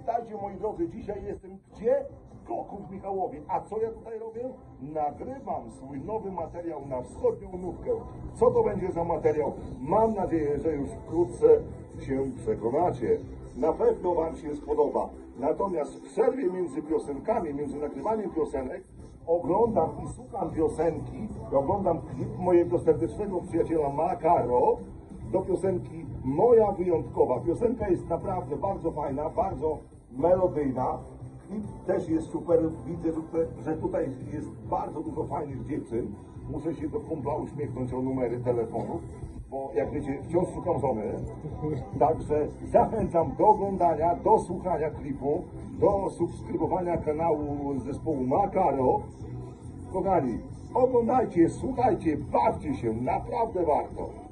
Witajcie moi drodzy, dzisiaj jestem gdzie? Goków Michałowie. A co ja tutaj robię? Nagrywam swój nowy materiał na wschodnią nówkę. Co to będzie za materiał? Mam nadzieję, że już wkrótce się przekonacie. Na pewno Wam się spodoba. Natomiast w przerwie między piosenkami, między nagrywaniem piosenek, oglądam i słucham piosenki, oglądam klip mojego serdecznego przyjaciela Makaro do piosenki Moja Wyjątkowa. Piosenka jest naprawdę bardzo fajna, bardzo melodyjna. Klip też jest super. Widzę, że tutaj jest bardzo dużo fajnych dziewczyn. Muszę się do kumpla uśmiechnąć o numery telefonów, bo jak wiecie, wciąż szukam żony. Także zachęcam do oglądania, do słuchania klipu, do subskrybowania kanału zespołu Makaro. Kochani, oglądajcie, słuchajcie, bawcie się, naprawdę warto.